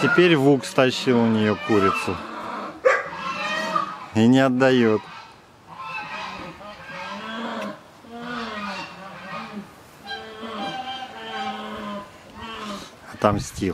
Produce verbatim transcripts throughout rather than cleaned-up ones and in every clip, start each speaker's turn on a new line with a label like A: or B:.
A: Теперь Вук стащил у нее курицу. И не отдает. Отомстил.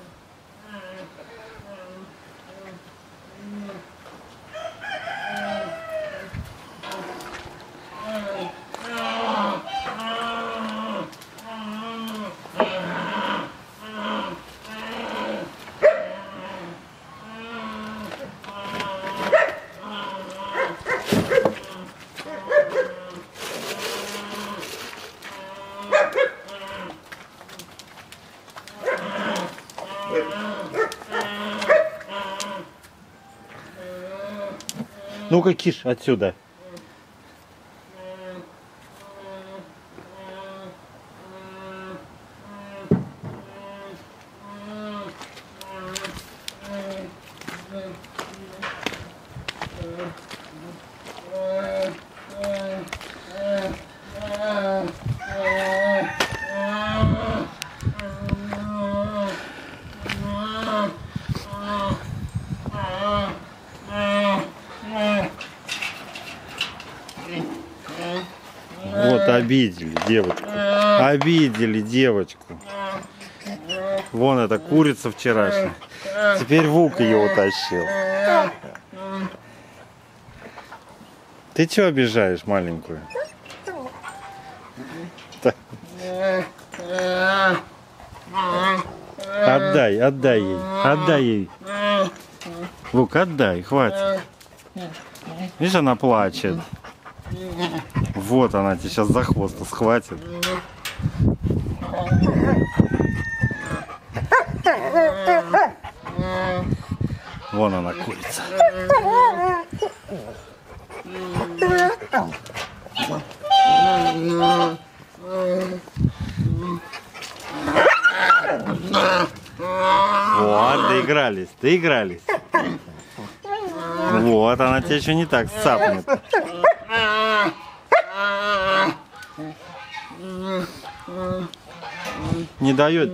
A: Ну-ка, киш отсюда. Вот обидели девочку. Обидели девочку. Вон эта курица вчерашняя. Теперь Вук ее утащил. Ты чего обижаешь маленькую? Отдай, отдай ей. Отдай ей. Вук, отдай, хватит. Видишь, она плачет. Вот она тебя сейчас за хвост схватит. Вон она, курица. Вот, доигрались, доигрались. Вот, она тебя еще не так цапнет. Не дает.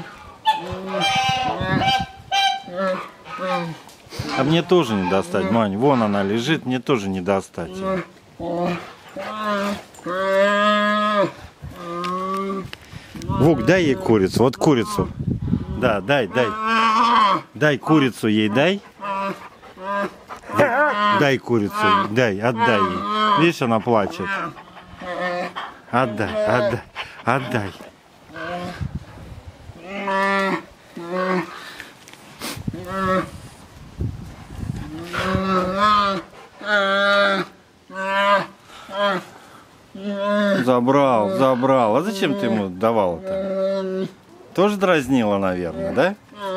A: А мне тоже не достать, Мань. Вон она лежит, мне тоже не достать. Вук, дай ей курицу. Вот курицу. Да, дай, дай. Дай курицу ей, дай. Дай курицу, дай, отдай ей. Видишь, она плачет. Отдай, отдай, отдай. Забрал, забрал. А зачем ты ему давал-то? Тоже дразнила, наверное, да?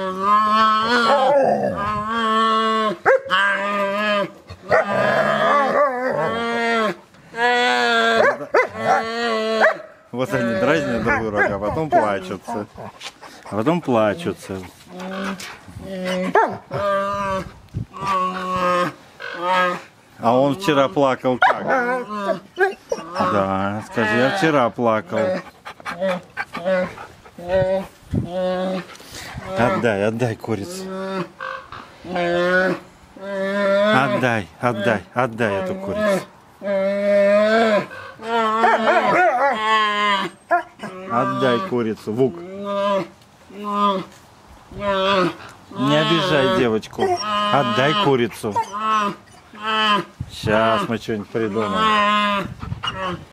A: Вот они дразнят друг друга, а потом плачутся. А потом плачутся. А он вчера плакал как? Да, скажи, я вчера плакал. Отдай, отдай курицу. Отдай, отдай, отдай эту курицу. Отдай курицу, Вук. Не обижай девочку. Отдай курицу. Сейчас мы что-нибудь придумаем.